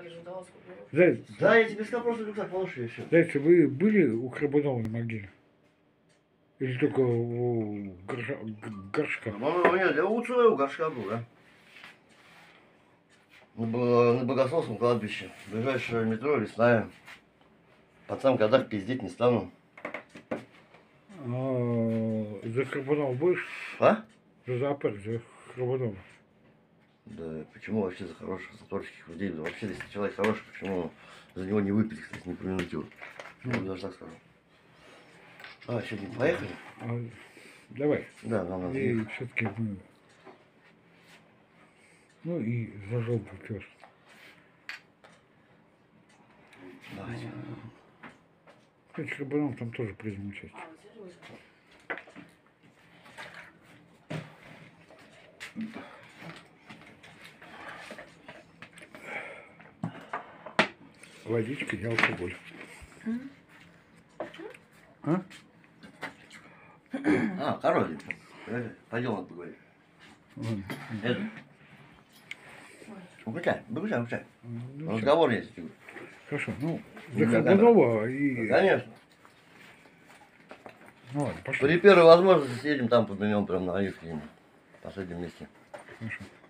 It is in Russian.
я же дала сколько. Заяц, Да, я тебе сказал, просто рюкзак положи и все. Зайцы, вы были у Храбунова на могиле? Или только у горшка? Нет, я у своего горшка был, да. На Богословском кладбище. Ближайшее метро Лесная. Пацан, когда пиздеть не стану. За Храбунова будешь? А? За зоопарк, за Храбунова. Да почему вообще за хороших, за творческих людей? Да вообще, если человек хороший, почему за него не выпить, кстати, не помянуть его? Я даже так скажу. А, сегодня поехали? Давай. Да, нам надо И ехать. все-таки мы... Ну и зажег пес. Давайте. Кстати, Храбунов там тоже принял участие. Водичка и алкоголь. А? Король. Пойдем вот поговорим. Это. Выключай. Ну, Разговор есть. хорошо, ну, Ну, за да, Храбунова и... Конечно. Ну ладно, пошли. При первой возможности съедем там, подменем прям на Аивке. Последнем месте. Хорошо.